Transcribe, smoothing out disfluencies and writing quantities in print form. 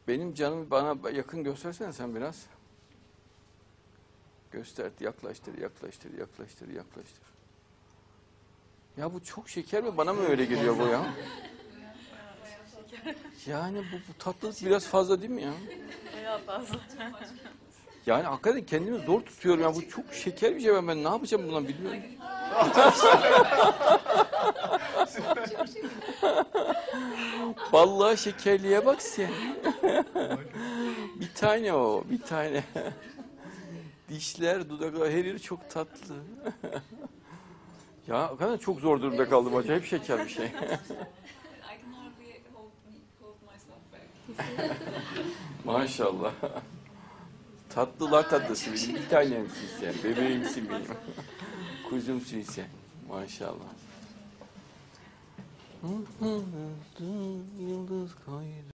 Benim canımı bana yakın göstersene sen biraz. Göster, yaklaştır, yaklaştır, yaklaştır, yaklaştır. Ya bu çok şeker mi? Bana mı öyle geliyor bu ya? Yani bu tatlılık biraz fazla değil mi ya? Bayağı fazla. Yani hakikaten kendimi zor tutuyorum ya. Bu çok şeker bir şey. Ben ne yapacağım buna bilmiyorum. Vallahi şekerliğe bak sen. Bir tane o, bir tane. Dişler, dudaklar, her yeri çok tatlı. Ya hakikaten çok zor durumda kaldım. Acayip şeker bir şey. I can hardly hold myself back. Maşallah. Tatlılar tatlısı benim. Bir tanemsin sen. Bebeğimsin benim. Kuzumsun sen. Maşallah. Yıldız kaydı.